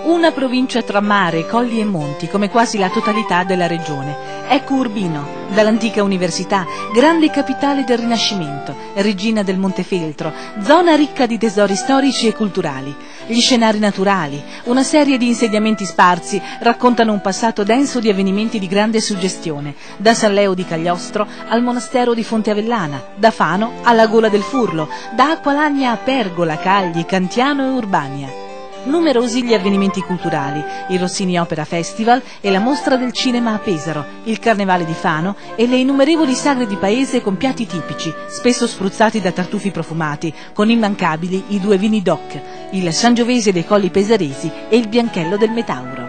Una provincia tra mare, colli e monti, come quasi la totalità della regione. Ecco Urbino, dall'antica università, grande capitale del Rinascimento, regina del Montefeltro, zona ricca di tesori storici e culturali. Gli scenari naturali, una serie di insediamenti sparsi, raccontano un passato denso di avvenimenti di grande suggestione, da San Leo di Cagliostro al monastero di Fonte Avellana, da Fano alla Gola del Furlo, da Acqualagna a Pergola, Cagli, Cantiano e Urbania. Numerosi gli avvenimenti culturali, il Rossini Opera Festival e la Mostra del Cinema a Pesaro, il Carnevale di Fano e le innumerevoli sagre di paese con piatti tipici, spesso spruzzati da tartufi profumati, con immancabili i due vini DOC, il Sangiovese dei Colli Pesaresi e il Bianchello del Metauro.